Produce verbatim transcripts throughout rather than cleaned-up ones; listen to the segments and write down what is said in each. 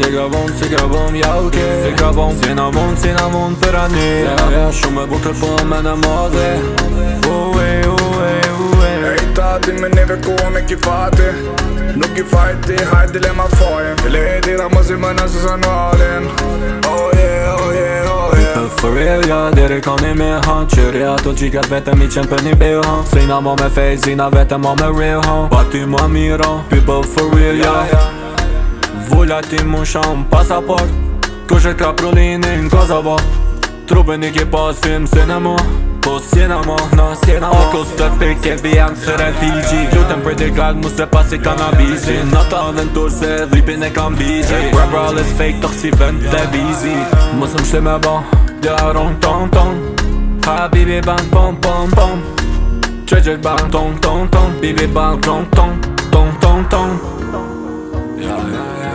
Si gabon, si gabon, ja uke Si gabon, si na mund, si na mund për ani Ja shumë e bukër po me në modhe Ue, ue, ue Ej ta di me neve ku me ki fati Nuk i fajti, hajdi le ma fajn Le e tira mos i më nësë së nalin Oh yeah, oh yeah, oh yeah People for real, ja, diri koni me ha Qyri ato gjikat vetëm i qenë për një bil ha Sina mo me fej, zina vetëm mo me real ha Pa ty ma mira, people for real, ja Vulla ti mu sham pasaport Kushe ka prulinin Kosovo Trupin i ki pas film sinema Po sinema, na sinema Ako së pike vjen së refugji Lutëm për t'i glad mu se pasi kanabisi Në të aventur se dhipin e kam bigi Rap all is fake, toch si vend dhe bizi Musëm shti me ba, ja ron ton ton Habibi bang pom pom pom Qeqek bang ton ton ton Bibi bang ton ton ton ton ton Ja, ja, ja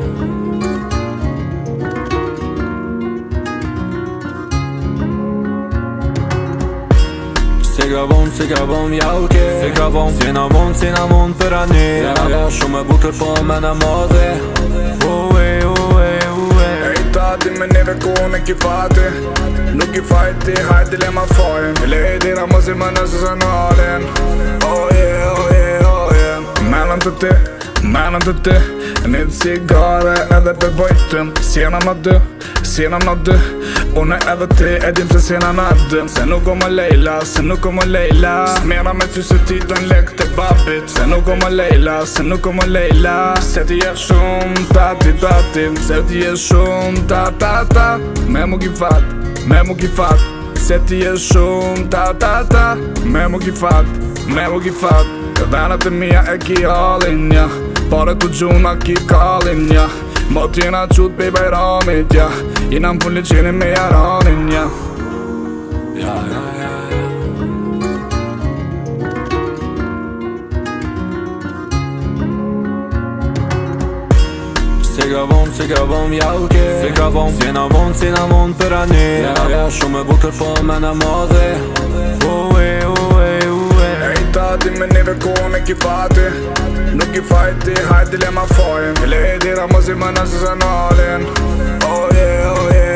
Si gabon, si gabon, ja uke Si gabon, si na mund, si na mund për ani Ja shumë e bukër po me në modhe Ue, ue, ue Ej ta di me neve ku me ki fati Nuk i fajti, hajdi le ma fajn Le e tira mos i më nësë së nalin Oh yeah, oh yeah, oh yeah Menën të ti, menën të ti Një të cigare edhe për bojtëm Sjena ma dy, sjena ma dy Une edhe ti edhim se sjena na dy Se nuk o më lejla, se nuk o më lejla Smera me ty se ti dën lek të babit Se nuk o më lejla, se nuk o më lejla Se ti je shumë tati tati Se ti je shumë ta ta ta Me mu ki fat, me mu ki fat Se ti je shumë ta ta ta Me mu ki fat, me mu ki fat Këdhenët e mija e ki halin, ja Pare ku gjuna ki kalin, ja Mo t'jena qut pe bajramit, ja Jina më fulli qeni me jaranin, ja Ja, ja, ja, ja Si gabon, si gabon, ja uke Si gabon, si na mund, si na mund për ani Ja shumë e bukër po me në modhe Ue, ue, ue Ej ta di me neve ku me ki fati Nuk i fajti, hajdi le ma fajn Le e tira mos i më nësë së nalin Oh yeah, oh yeah